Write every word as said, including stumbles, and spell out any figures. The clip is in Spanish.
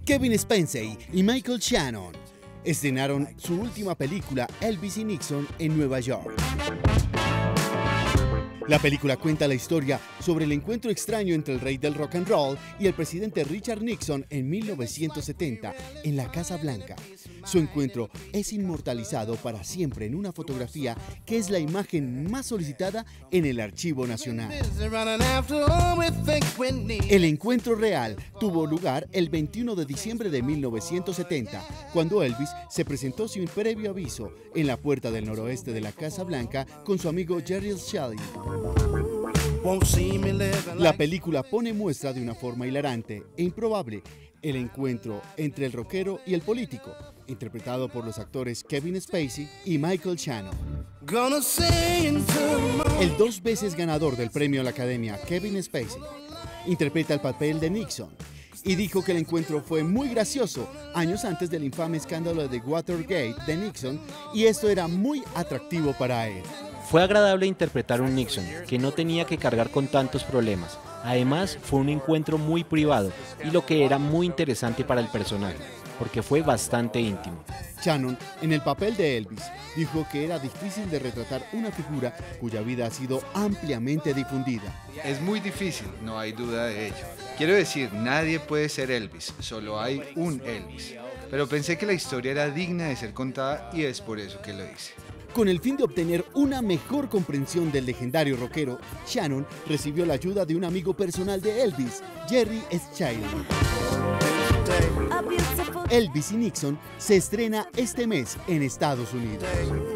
Kevin Spacey y Michael Shannon estrenaron su última película, Elvis y Nixon, en Nueva York. La película cuenta la historia sobre el encuentro extraño entre el rey del rock and roll y el presidente Richard Nixon en mil novecientos setenta en la Casa Blanca. Su encuentro es inmortalizado para siempre en una fotografía que es la imagen más solicitada en el Archivo Nacional. El encuentro real tuvo lugar el veintiuno de diciembre de mil novecientos setenta, cuando Elvis se presentó sin previo aviso en la puerta del noroeste de la Casa Blanca con su amigo Gerald Shelley. La película pone muestra de una forma hilarante e improbable el encuentro entre el rockero y el político, interpretado por los actores Kevin Spacey y Michael Shannon. El dos veces ganador del premio a la Academia, Kevin Spacey, interpreta el papel de Nixon y dijo que el encuentro fue muy gracioso años antes del infame escándalo de Watergate de Nixon, y esto era muy atractivo para él. Fue agradable interpretar un Nixon que no tenía que cargar con tantos problemas. Además, fue un encuentro muy privado y lo que era muy interesante para el personaje, porque fue bastante íntimo. Shannon, en el papel de Elvis, dijo que era difícil de retratar una figura cuya vida ha sido ampliamente difundida. Es muy difícil, no hay duda de ello. Quiero decir, nadie puede ser Elvis, solo hay un Elvis. Pero pensé que la historia era digna de ser contada y es por eso que lo hice. Con el fin de obtener una mejor comprensión del legendario rockero, Shannon recibió la ayuda de un amigo personal de Elvis, Jerry Schuyler. Elvis y Nixon se estrena este mes en Estados Unidos.